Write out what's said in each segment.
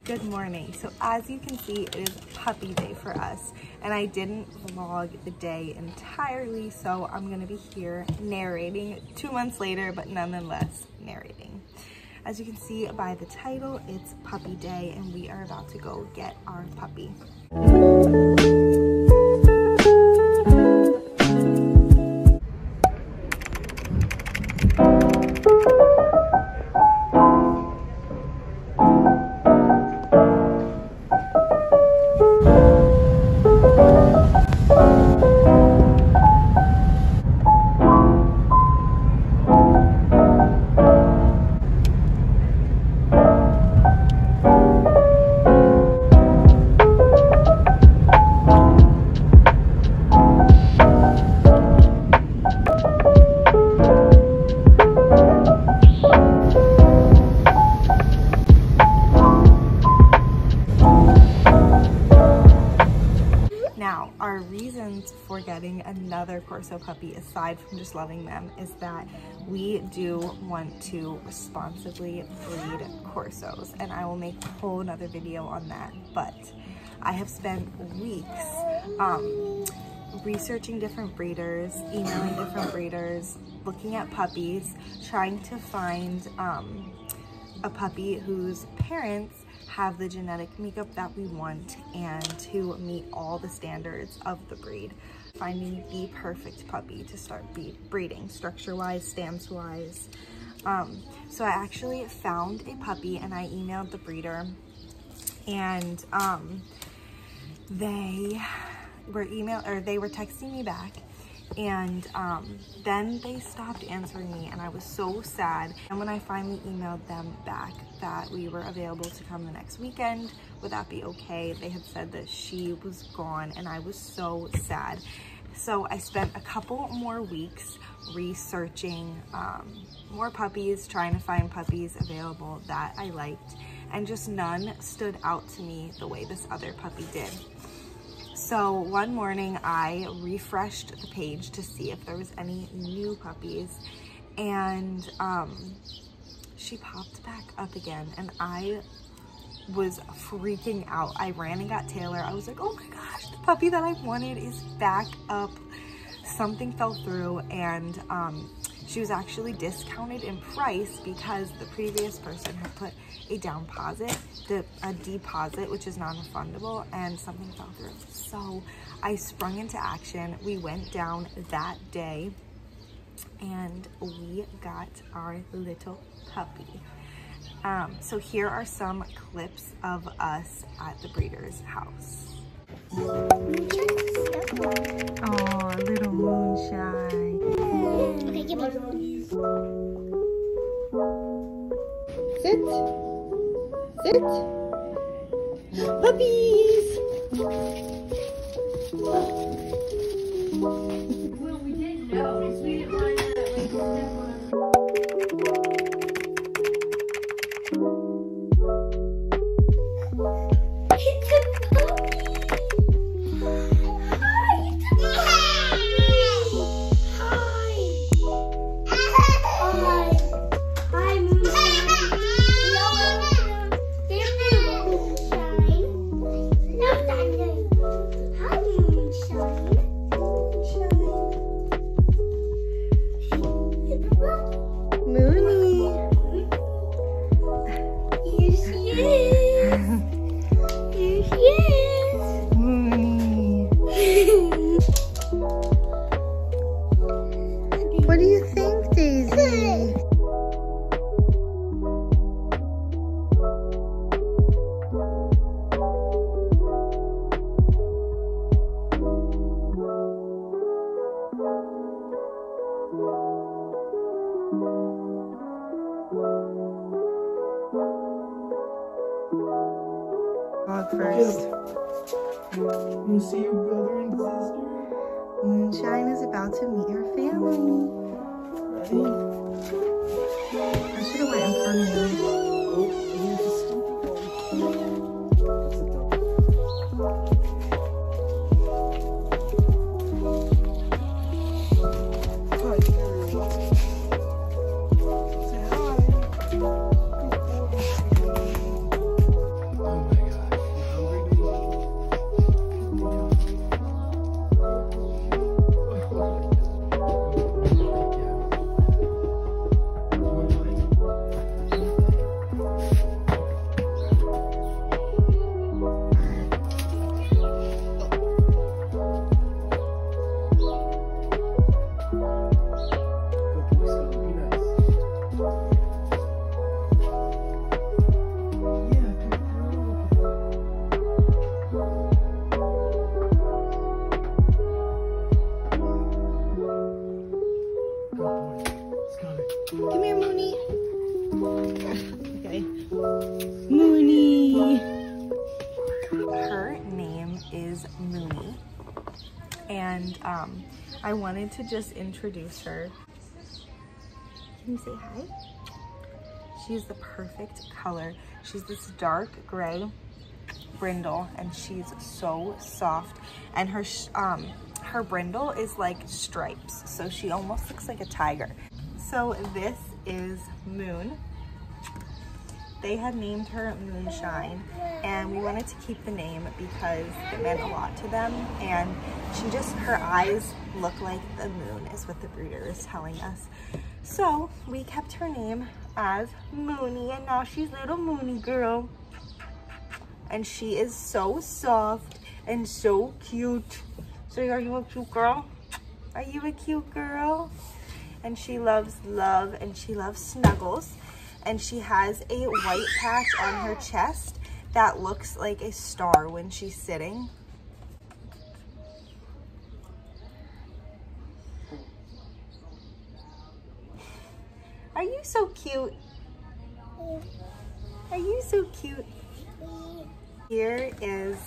Good morning. So as you can see, it is puppy day for us, and I didn't vlog the day entirely, so I'm gonna be here narrating 2 months later, but nonetheless narrating. As you can see by the title, it's puppy day, and we are about to go get our puppy. Now, our reasons for getting another Corso puppy, aside from just loving them, is that we do want to responsibly breed Corsos, and I will make a whole nother video on that. But I have spent weeks researching different breeders, emailing different breeders, looking at puppies, trying to find a puppy whose parents have the genetic makeup that we want and to meet all the standards of the breed. Finding the perfect puppy to start breeding, structure-wise, stance-wise. So I actually found a puppy and I emailed the breeder, and they were texting me back, and then they stopped answering me, and I was so sad. And when I finally emailed them back that we were available to come the next weekend, would that be okay, they had said that she was gone, and I was so sad. So I spent a couple more weeks researching more puppies, trying to find puppies available that I liked, and just none stood out to me the way this other puppy did. So one morning I refreshed the page to see if there was any new puppies, and she popped back up again, and I was freaking out. I ran and got Taylor. I was like, oh my gosh, the puppy that I wanted is back up. Something fell through, and she was actually discounted in price because the previous person had put a a deposit, which is non-refundable, and something fell through. So I sprung into action. We went down that day and we got our little puppy. So here are some clips of us at the breeder's house. Oh, little moonshine. Okay, give me. Sit. Sit. Puppies. Well, we didn't notice. We didn't want to It's a puppy. Hi, it's a puppy. Hi. Hi, Moonshine. There you go, Moonshine. Love that name. Hi, Moonshine. Moony. Here she is. Here she is. Moony. What do you think, Daisy? Vlog first. You see your brother and sister? Moonshine is about to meet her family. Ready? I should have went in front of you. Oh, here's the sleepy Say hi. I wanted to just introduce her. Can you say hi? She's the perfect color. She's this dark gray brindle, and she's so soft, and her brindle is like stripes, so she almost looks like a tiger. So this is Moon. They had named her Moonshine, and we wanted to keep the name because it meant a lot to them, and her eyes look like the moon is what the breeder is telling us. So we kept her name as Moony, and now she's little Moony girl. And she is so soft and so cute. So are you a cute girl? Are you a cute girl? And she loves love, and she loves snuggles. And she has a white patch on her chest that looks like a star when she's sitting. Are you so cute? Are you so cute? Here is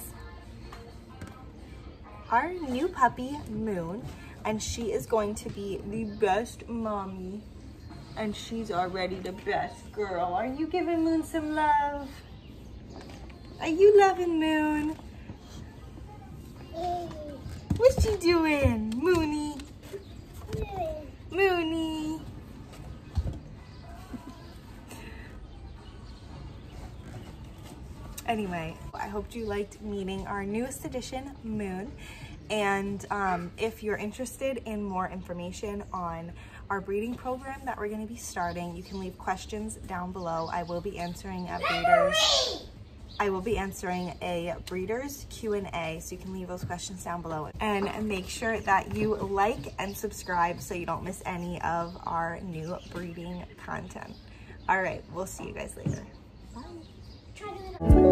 our new puppy, Moon, and she is going to be the best mommy. And she's already the best girl. Are you giving Moon some love? Are you loving Moon? What's she doing? Moony. Moony. Anyway, I hope you liked meeting our newest addition, Moon. And if you're interested in more information on our breeding program that we're going to be starting, you can leave questions down below. I will be answering a breeders Q&A, so you can leave those questions down below. And make sure that you like and subscribe so you don't miss any of our new breeding content. All right, we'll see you guys later. Bye.